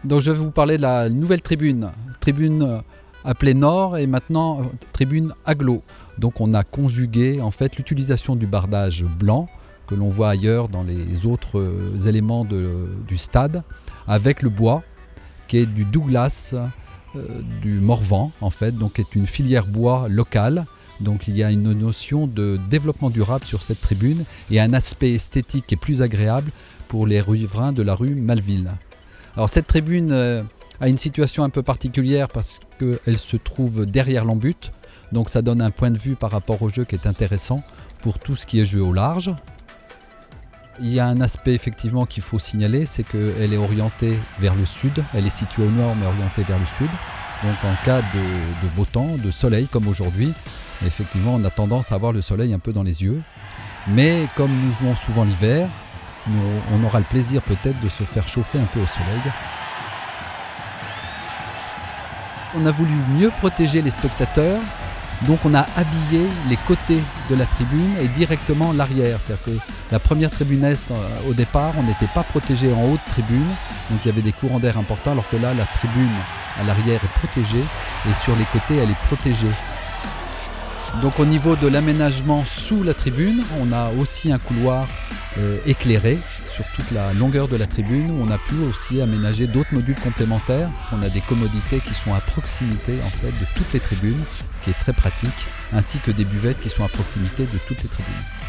Donc je vais vous parler de la nouvelle tribune, appelée Nord et maintenant tribune Aglo. Donc on a conjugué en fait l'utilisation du bardage blanc que l'on voit ailleurs dans les autres éléments du stade avec le bois qui est du Douglas du Morvan en fait, donc qui est une filière bois locale. Donc il y a une notion de développement durable sur cette tribune et un aspect esthétique qui est plus agréable pour les riverains de la rue Malville. Alors cette tribune a une situation un peu particulière parce qu'elle se trouve derrière l'en-but, donc ça donne un point de vue par rapport au jeu qui est intéressant pour tout ce qui est jeu au large. Il y a un aspect effectivement qu'il faut signaler, c'est qu'elle est orientée vers le sud, elle est située au nord mais orientée vers le sud. Donc en cas de beau temps, de soleil comme aujourd'hui, effectivement on a tendance à avoir le soleil un peu dans les yeux. Mais comme nous jouons souvent l'hiver, on aura le plaisir peut-être de se faire chauffer un peu au soleil. On a voulu mieux protéger les spectateurs, donc on a habillé les côtés de la tribune et directement l'arrière. C'est-à-dire que la première tribune est, au départ, on n'était pas protégé en haute tribune, donc il y avait des courants d'air importants, alors que là, la tribune à l'arrière est protégée et sur les côtés, elle est protégée. Donc au niveau de l'aménagement sous la tribune, on a aussi un couloir éclairé sur toute la longueur de la tribune où on a pu aussi aménager d'autres modules complémentaires. On a des commodités qui sont à proximité en fait de toutes les tribunes, ce qui est très pratique, ainsi que des buvettes qui sont à proximité de toutes les tribunes.